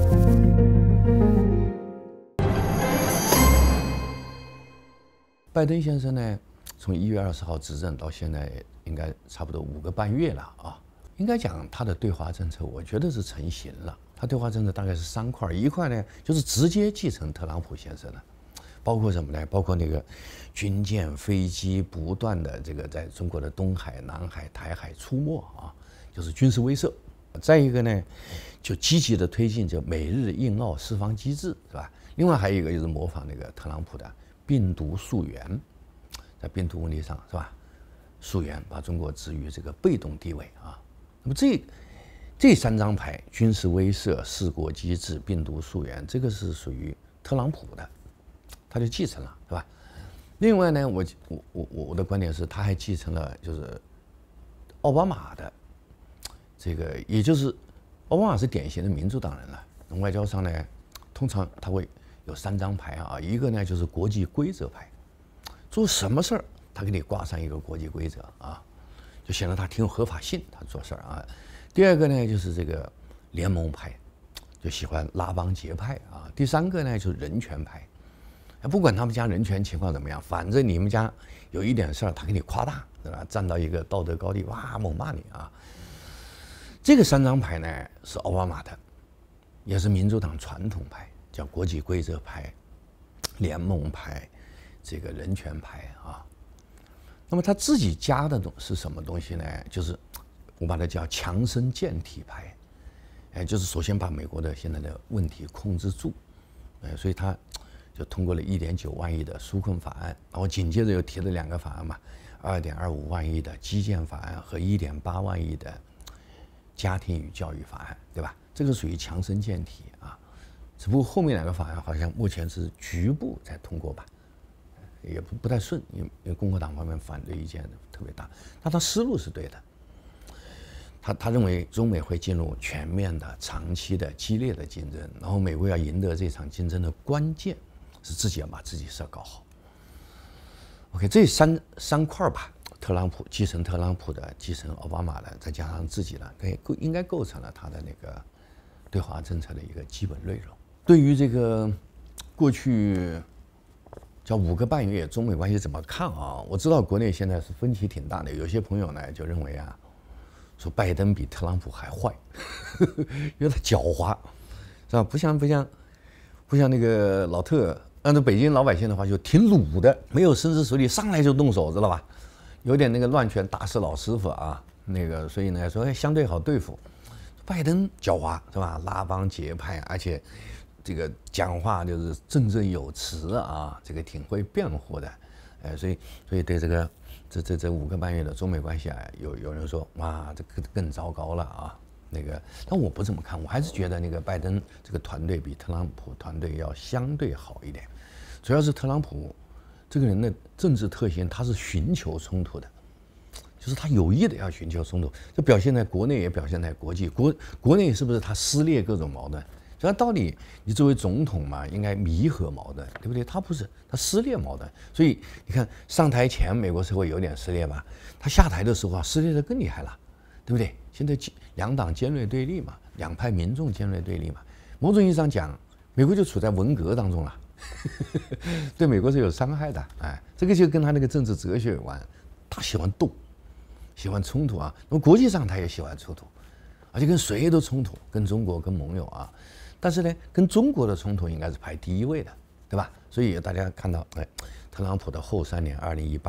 拜登先生呢，从1月20号执政到现在，应该差不多5个半月了啊。应该讲他的对华政策，我觉得是成型了。他对华政策大概是3块，一块呢就是直接继承特朗普先生的，包括什么呢？包括那个军舰、飞机不断的这个在中国的东海、南海、台海出没啊，就是军事威慑。再一个呢，就积极的推进就美日印澳四方机制，是吧？另外还有一个就是模仿那个特朗普的病毒溯源，在病毒问题上是吧？溯源把中国置于这个被动地位啊。那么这3张牌，军事威慑、四国机制、病毒溯源，这个是属于特朗普的，他就继承了，是吧？另外呢，我的观点是，他还继承了就是奥巴马的这个，也就是奥巴马是典型的民主党人了。外交上呢，通常他会有3张牌啊，一个呢就是国际规则牌，做什么事儿他给你挂上一个国际规则啊，就显得他挺有合法性，他做事儿啊。第二个呢就是这个联盟派，就喜欢拉帮结派啊。第3个呢就是人权派，不管他们家人权情况怎么样，反正你们家有一点事儿，他给你夸大，对吧？站到一个道德高地，哇，猛骂你啊。这个3张牌呢是奥巴马的，也是民主党传统派，叫国际规则派、联盟派、这个人权派啊。那么他自己加的是什么东西呢？就是我把它叫强身健体派，就是首先把美国的现在的问题控制住，所以他就通过了1.9万亿的纾困法案，然后紧接着又提了2个法案嘛，2.25万亿的基建法案和1.8万亿的家庭与教育法案，对吧？这个属于强身健体啊。只不过后面2个法案好像目前是局部在通过吧，也不太顺，因为共和党方面反对意见特别大，但他思路是对的。他认为中美会进入全面的、长期的、激烈的竞争，然后美国要赢得这场竞争的关键是自己要把自己事搞好。OK， 这三块吧，特朗普继承特朗普的，继承奥巴马的，再加上自己的，应该构成了他的那个对华政策的一个基本内容。对于这个过去叫5个半月中美关系怎么看啊？我知道国内现在是分歧挺大的，有些朋友呢就认为啊，说拜登比特朗普还坏，因为他狡猾，是吧？不像那个老特，按照北京老百姓的话，就挺鲁的，没有深思熟虑，上来就动手，知道吧？有点那个乱拳打死老师傅啊，那个所以呢说相对好对付。拜登狡猾是吧？拉帮结派，而且这个讲话就是振振有词啊，这个挺会辩护的，所以对这个这5个半月的中美关系啊，有人说哇，这更糟糕了啊。那个，但我不这么看，我还是觉得那个拜登这个团队比特朗普团队要相对好一点。主要是特朗普这个人的政治特性，他是寻求冲突的，就是他有意的要寻求冲突，这表现在国内也表现在国际。国内是不是他撕裂各种矛盾？按道理，你作为总统嘛，应该弥合矛盾，对不对？他不是，他撕裂矛盾。所以你看，上台前美国社会有点撕裂吧，他下台的时候啊，撕裂得更厉害了，对不对？现在2党尖锐对立嘛，2派民众尖锐对立嘛，某种意义上讲，美国就处在文革当中了，对美国是有伤害的。这个就跟他那个政治哲学有关，他喜欢斗，喜欢冲突啊。那么国际上他也喜欢冲突，而且跟谁都冲突，跟中国、跟盟友啊。但是呢，跟中国的冲突应该是排第1位的，对吧？所以大家看到，特朗普的后3年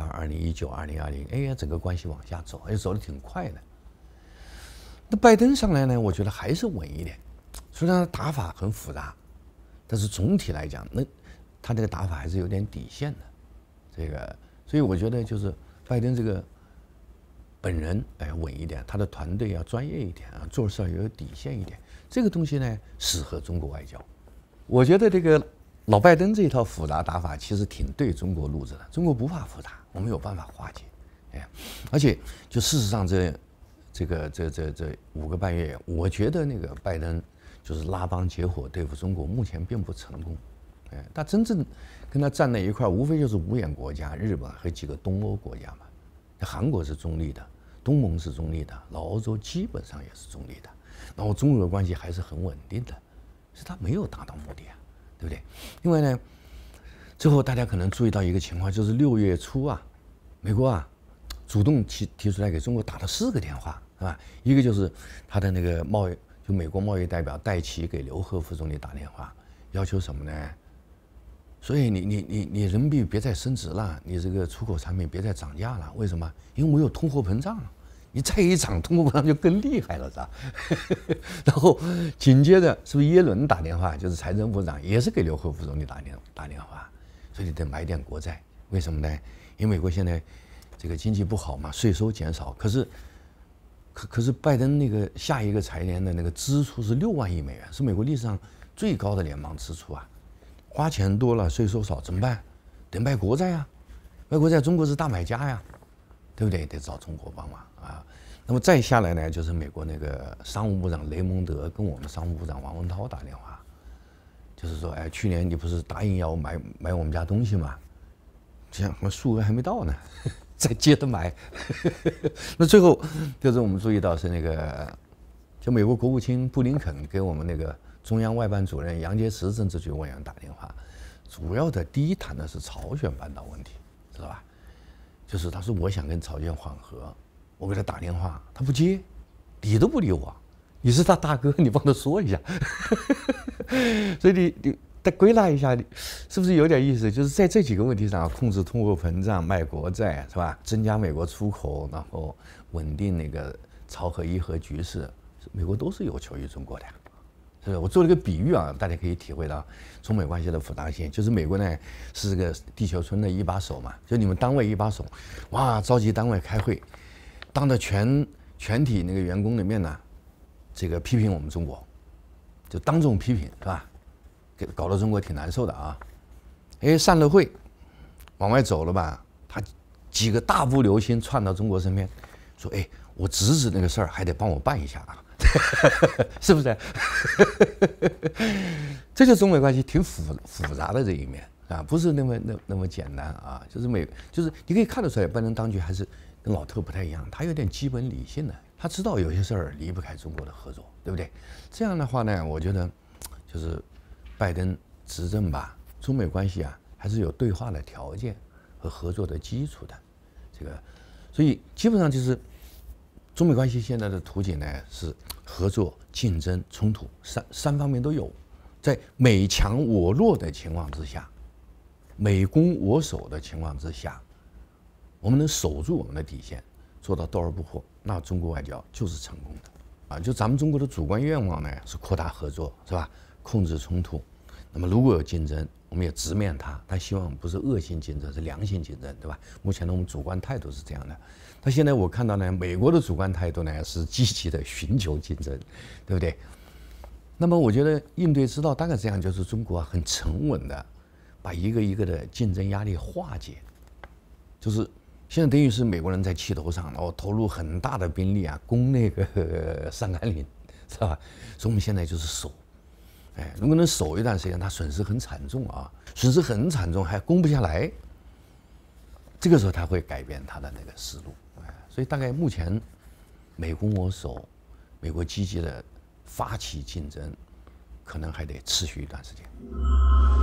，2018、2019、2020，整个关系往下走，走得挺快的。那拜登上来呢，我觉得还是稳一点，虽然他打法很复杂，但是总体来讲，那他这个打法还是有点底线的。这个，所以我觉得就是拜登这个本人稳一点，他的团队要专业一点啊，做事要有底线一点。这个东西呢，适合中国外交。我觉得这个老拜登这一套复杂打法其实挺对中国路子的。中国不怕复杂，我们有办法化解。而且就事实上这5个半月，我觉得那个拜登就是拉帮结伙对付中国，目前并不成功。他真正跟他站在一块，无非就是5眼国家、日本和几个东欧国家嘛。韩国是中立的，东盟是中立的，老欧洲基本上也是中立的。然后中俄关系还是很稳定的， 是他没有达到目的啊，对不对？另外呢，最后大家可能注意到一个情况，就是6月初啊，美国啊主动提出来给中国打了4个电话，是吧？一个就是他的那个美国贸易代表戴琪给刘鹤副总理打电话，要求什么呢？所以你人民币别再升值了，你这个出口产品别再涨价了，为什么？因为我有通货膨胀，你再一涨，通货膨胀就更厉害了，是吧？然后紧接着是不是耶伦打电话，就是财政部长，也是给刘鹤副总理打电话，所以你得买点国债，为什么呢？因为美国现在这个经济不好嘛，税收减少，可是拜登那个下一个财年的那个支出是6万亿美元，是美国历史上最高的联邦支出啊。花钱多了，税收少，怎么办？得卖国债呀，卖国债，中国是大买家呀，对不对？得找中国帮忙啊。那么再下来呢，就是美国那个商务部长雷蒙德跟我们商务部长王文涛打电话，就是说，哎，去年你不是答应要买我们家东西吗？这样，数额还没到呢，再接着买。那最后就是我们注意到是那个，就美国国务卿布林肯给我们那个中央外办主任杨洁篪政治局委员打电话，主要的第一谈的是朝鲜半岛问题，知道吧？就是他说我想跟朝鲜缓和，我给他打电话，他不接，理都不理我。你是他大哥，你帮他说一下。所以你再归纳一下，是不是有点意思？就是在这几个问题上，控制通货膨胀、卖国债，是吧？增加美国出口，然后稳定那个朝核伊核局势，美国都是有求于中国的。是不是？我做了个比喻啊，大家可以体会到中美关系的复杂性。就是美国呢是个地球村的一把手嘛，就你们单位一把手，哇，召集单位开会，当着全体那个员工的面呢，这个批评我们中国，就当众批评，是吧？搞得中国挺难受的啊。哎，散了会，往外走了吧，他几个大步流星窜到中国身边，说：“哎，我侄子那个事儿还得帮我办一下啊。”是不是？这就是中美关系挺复杂的这一面啊，不是那么简单啊。就是你可以看得出来，拜登当局还是跟老特不太一样，他有点基本理性的，他知道有些事儿离不开中国的合作，对不对？这样的话呢，我觉得就是拜登执政吧，中美关系啊还是有对话的条件和合作的基础的，这个，所以基本上就是中美关系现在的图景呢是合作、竞争、冲突三方面都有，在美强我弱的情况之下，美攻我守的情况之下，我们能守住我们的底线，做到斗而不破，那中国外交就是成功的啊！就咱们中国的主观愿望呢是扩大合作，是吧？控制冲突。那么如果有竞争，我们也直面它，但希望不是恶性竞争，是良性竞争，对吧？目前呢，我们主观态度是这样的。但现在我看到呢，美国的主观态度呢是积极的寻求竞争，对不对？那么我觉得应对之道大概这样，就是中国啊很沉稳的把一个一个的竞争压力化解，就是现在等于是美国人在气头上，然后投入很大的兵力啊攻那个上甘岭，是吧？所以我们现在就是守，哎，如果能守一段时间，他损失很惨重啊，损失很惨重还攻不下来，这个时候他会改变他的那个思路。所以大概目前美攻我守，美国积极的发起竞争，可能还得持续一段时间。